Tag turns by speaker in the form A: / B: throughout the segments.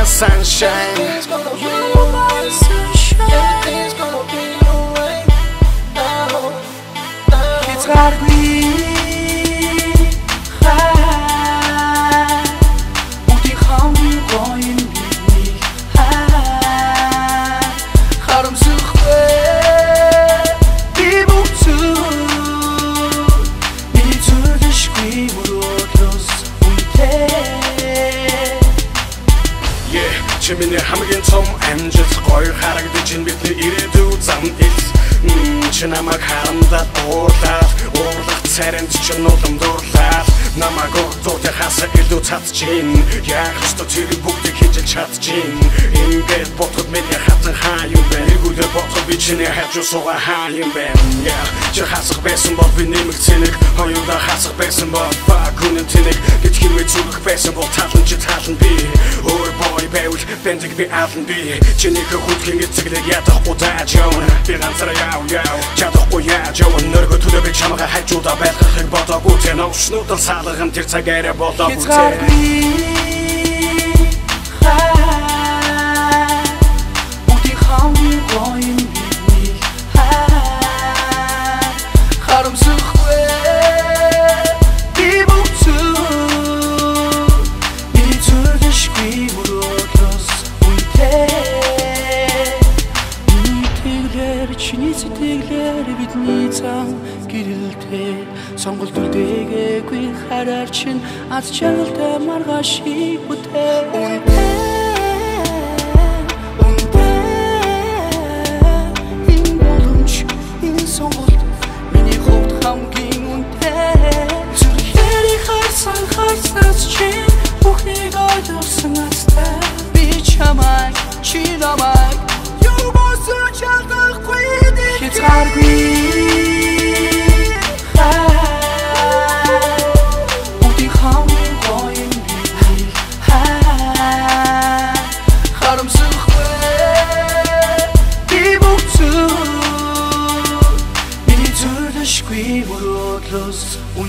A: sunshine.
B: Everything's gonna be alright. Everything's gonna be alright.
C: It's gotta be
A: Миний хамгийн том амжилт гоё харагдаж байна бидний ирээдүйн зам ил. Чи намайг харамдаад уурлаад уурлах царинт чи нулам дуурлаад намайг өөртөө хасаа илүү татчихин. Яг ч тэр бүгдийг хийж чадчихин. Ингээд бодоход миний хатан хаа юм бэ? Нэгүлээ бодоход би чиний хажуу суугаа хаа юм бэ? Чи хасах байсан бол би нэмэх цэник хоёулаа хасах байсан бол багүнэн тэнэг гэж хэрвээ зүрх байсан бол талан чи талан би. Ой бой байвал бэндэг би аалан би. Чиний хөдөлгөөний эцэглэг ядахгүй тааж явна. Би ганцаараа яв чадахгүй яаж явна. Нөргөө төлөө би чамайг хажуудаа байлгахыг бодоогүй тэ новшнуудаа салган тэр цагаараа болоогүй тэ.
C: Бидний цан гэрэлтэй сонголт үлдээгээгүй хараар чин аз жаргалтай маргаашиг бүтээ. Энэ боломж энэ сонголт миний хувьд хамгийн үнэтэй. Зүрхээрээ харсанаас чин бүхнийг ойлгосон настай би чамайг чи намайг юу босоо чадахгүй. It's gotta be Ути хамын гоён би харамсахгүй би бүгцүү миний зүрхшгүй мөрөөдлөс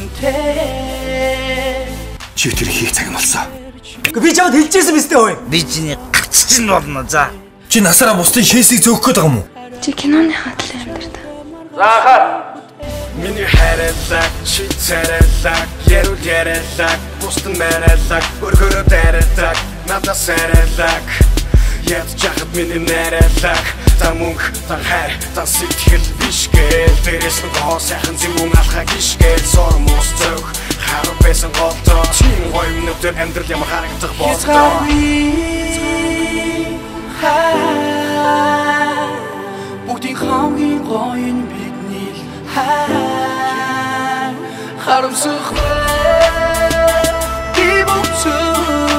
C: үнтэй.
D: Чи тэр хийх цаг нь болсон.
E: Би чамд хэлчихсэн биз дээ ой.
D: Би чиний гарч чинь болно за.
E: Чи насаараа бусдын шээсийг зөөх гээд байгаа юм уу?
F: Чи киноны хаалт амьдардаг.
A: За хаа. Миний хайрлаг, чи царайлаг, ярайлаг, бусдын мэрэлэг, өргөрөө дайралаг, надад сайрайлаг. Ядж жахад миний найрайлаг, та мөнх, та хайр, та сэтгэл биш гээл. Дээрээс нь гоо сайхан зэмүүн алхаа гიშгээл. Сормос зөөх, харав байсан голдоо. Чин гоё минутээр амьдрал ямар харагдах болдоо.
C: Бүгдийн хамгийн гоён бидний харамсахгүй би бүгцүү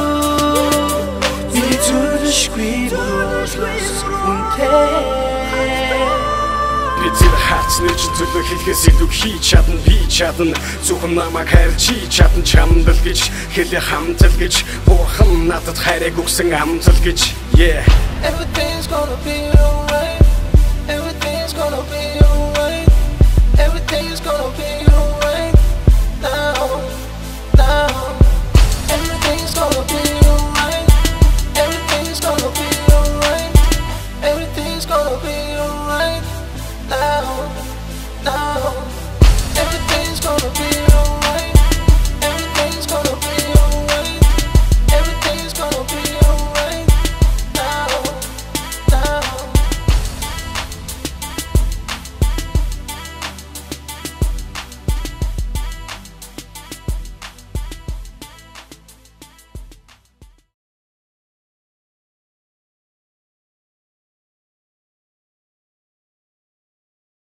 C: миний зүрхшгүй мөрөөдлөс үнтэй.
A: Би тэр хацны ч төлөө хэлхээс илүү хийж чадна би чадна. Зөвхөн намайг хайрлж чадна чамд л гэж хэлээ хамтал гэж. Бурхан надад хайрыг өгсөн амтал гэж.
B: Everything's gonna be alright. Everything's gonna be alright.